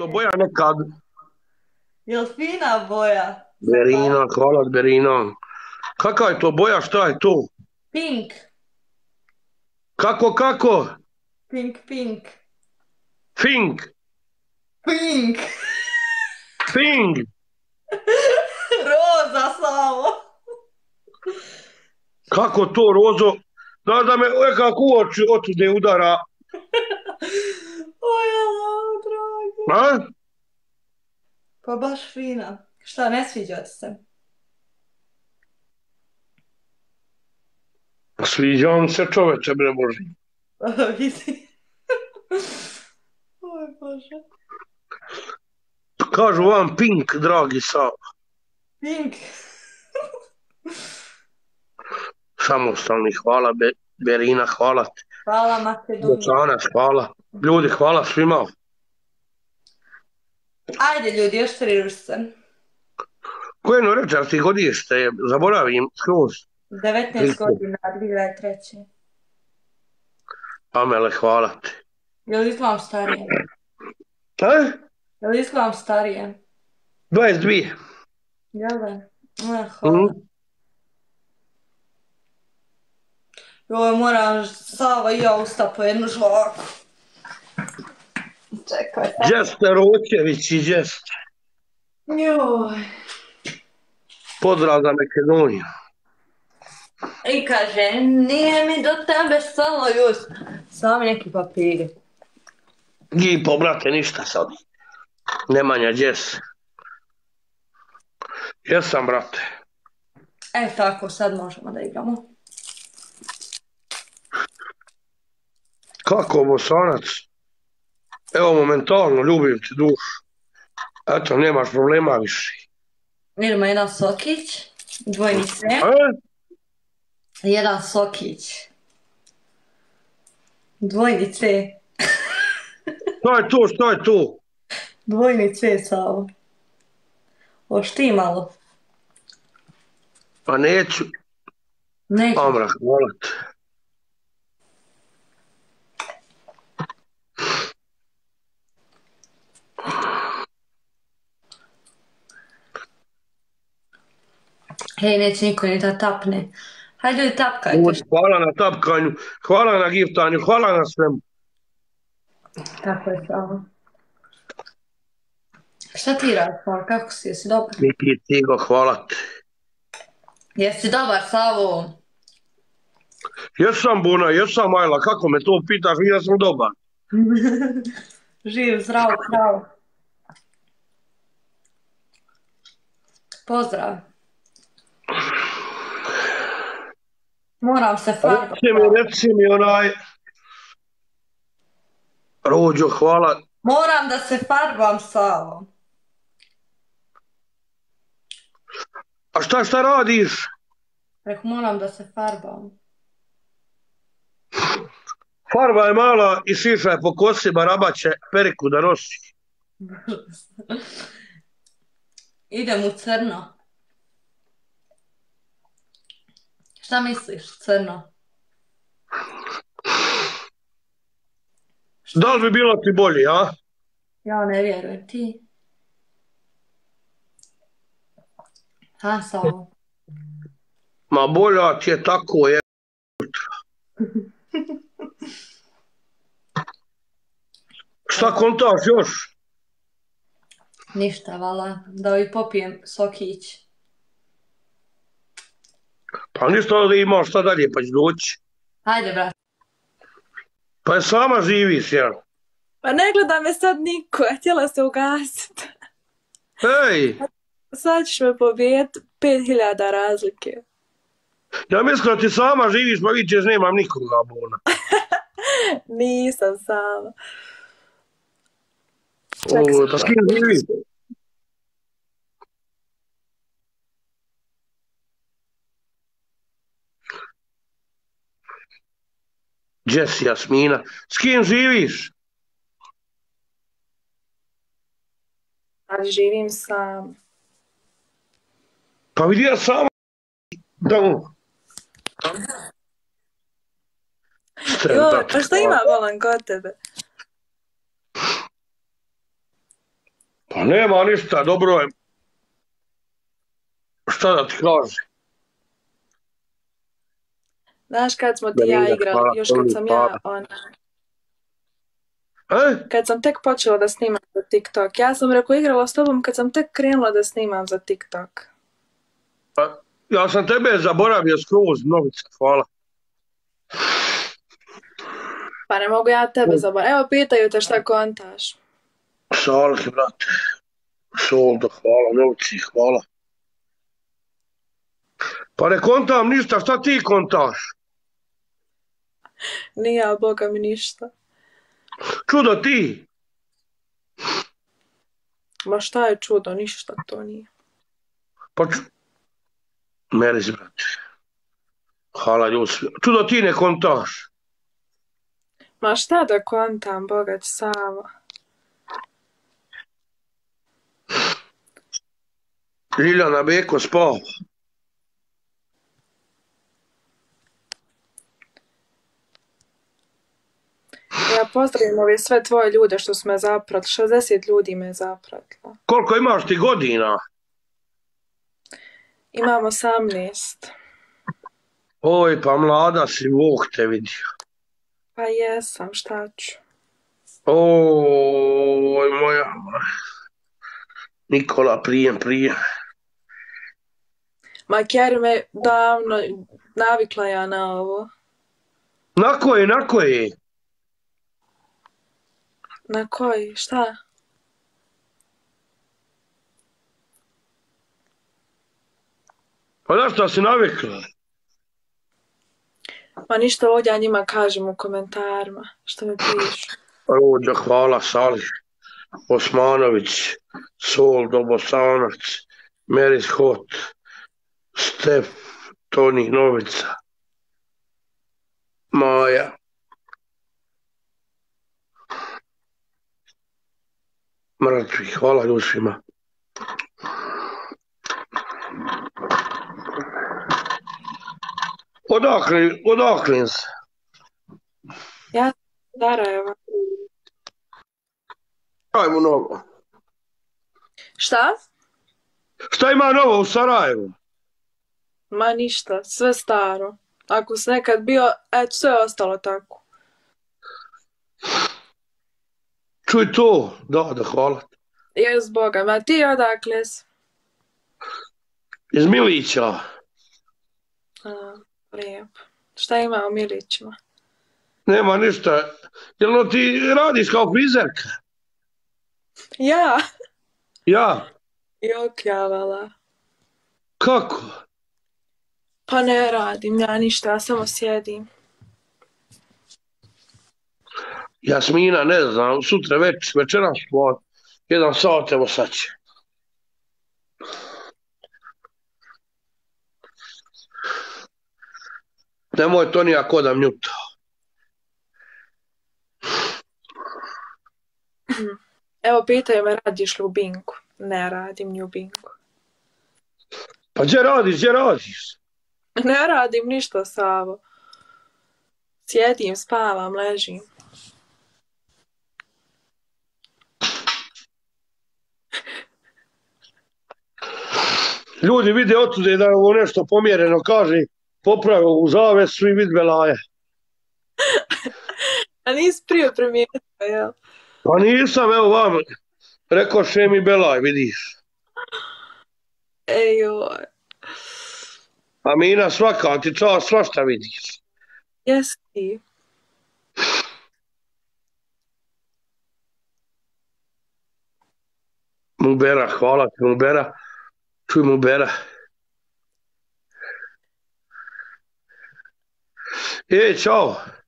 to boja nekad? Jel fina boja? Berina, hvala Berina. Kakva je to boja, šta je to? Pink. Kako? Pink. Fink. Pink. Fing. Roza samo. Kako to, Rozo? Da me nekako u oči otude udara. Oj, Allah, dragi. A? Pa baš fina. Šta, ne sviđa ti se? Sviđa mi se čoveče, bre Boži. Vidi. Oj, Bože. Kažu vam Pink, dragi Sava. Pink. Samostalni, hvala Berina, hvala ti. Hvala Makedonija. Docanac, hvala. Ljudi, hvala svima. Ajde ljudi, još 3 ružice. Koje no reče, ti godište, zaboravim skroz. 19 godina, 2003. Amele, hvala ti. Jel izgledam starije? A? Jel izgledam starije? 22. Jel da? Hvala. Joj, moram Sava i ja usta po jednu žvaku. Čekaj. Džeste Roćević i Džeste. Joj. Pozdrav za Makedoniju. I kaže, nije mi do tebe stalo još. Sami neki papiri. Gipo, brate, ništa sad. Nemanja Džes. Jesam, brate. Tako, sad možemo da igramo. Kako, Bosanac? Evo, momentalno, ljubim ti dušu. Eto, nemaš problema više. Idemo jedan sokić, dvojni C. Jedan sokić. Dvojni C. Šta je to? Dvojni C, Savo. Ošti malo. Pa neću. Neću. Amra, hvala ti. Hej, neće niko ni da tapne. Hajde ljudi tapkajte. Hvala na tapkanju, hvala na giftanju, hvala na svemu. Tako je, Savo. Šta ti radiš, Savo? Kako si? Jesi dobar? Niki Tigo, hvala ti. Jesi dobar, Savo? Jesam Buna, jesam Majla, kako me to pitaš, ja sam dobar. Živ, zdrav, zdrav. Pozdrav. Moram se farbati. Reci mi onaj... Rođo, hvala. Moram da se farbam, Savo. A šta radiš? Rekao, moram da se farbam. Farba je mala i siša je po kosi, baraba će periku da nosi. Idem u crno. Šta misliš, crno? Da li bi bilo ti bolje, a? Ja ne vjerujem, ti? Ha, Savo? Ma bolja ti je tako, je. Šta kontaš još? Ništa, vala. Da i popijem sokić. Pa ništa da imaš šta dalje, pa će doći. Hajde, brat. Pa je sama živiš, jel? Pa ne gleda me sad niko, htjela se ugasiti. Ej! Sad ćeš me pobijeti 5000 razlike. Ja mislim da ti sama živiš, pa vidiš nemam nikoga, Bona. Nisam sama. Pa s kim živiš? Jess, Jasmina, s kim živiš? Ali živim sam. Pa vidi ja sama dom. Jo, pa šta ima volan kod tebe? Pa nema ništa, dobro je. Šta da ti kažem? Znaš kad smo ti i ja Benina, igrali, hvala, još kad Toni, sam hvala. kad sam tek počela da snimam za TikTok. Ja sam rekao igrala s tobom kad sam tek krenula da snimam za TikTok. Ja sam tebe zaboravio skroz, Novica, hvala. Pa ne mogu ja tebe zaboraviti. Evo pitaju te šta kontaš. Šalke, brate. Soldo, hvala, Novici, hvala. Pa ne kontam ništa, šta ti kontaš? Nije, boga mi ništa. Čudo ti? Ma šta je čudo, ništa to nije. Pa Meris, brate. Hvala, Ljusvi. Čudo ti ne kontaš? Ma šta da kontam, boga ti Savo. Ljiljana Beko spava. Ja pozdravim ove sve tvoje ljude što su me zapratili. 60 ljudi me zapratilo. Koliko imaš ti godina? Imam 18. Oj, pa mlada si, Bog te vidio. Pa jesam, šta ću? Oj, moja. Nikola, prijem. Ma Kjer me davno navikla ja na ovo. Na koje? Na koji? Šta? Pa na šta si navikla? Ma ništa ovdje ja njima kažem u komentarima. Što me pišu. Rođa, hvala, Salih. Osmanović, Soldo, Bosanac, Meris Hot, Stef, Toni, Novica, Maja. Mrtvi, hvala ljusima. Odakle se? Ja Sarajeva. Ajmo novo. Šta? Šta ima novo u Sarajevu? Ma ništa, sve staro. Ako si nekad bio, eto sve je ostalo tako. Čuj to, da, hvala. Jes Boga, ma ti odakle si? Iz Milića. Lijepo. Šta ima u Milićima? Nema ništa. Jel ti radiš kao frizerka? Ja? Ja? Jok javala. Kako? Pa ne radim ja ništa, ja samo sjedim. Jasmina, ne znam, sutra večeras po 1 sat, evo sad će. Nemoj to nijako da mnjuta. Evo pitaju me radiš li u Binku. Ne radim ni u Binku. Pa gdje radiš? Ne radim ništa, Savo. Sjedim, spavam, ležim. Ljudi vide otude da je ovo nešto pomjereno, kaže, popravo u zavesu i vid belaje. A nisi prije primijetio, jel? Pa nisam, evo vam, rekao Šemi belaj, vidiš. Ejoj. A Mina svaka, ti čas svašta vidiš. Jesi ti? Mubera, hvala ti Mubera. Čuj Mubera. Čao.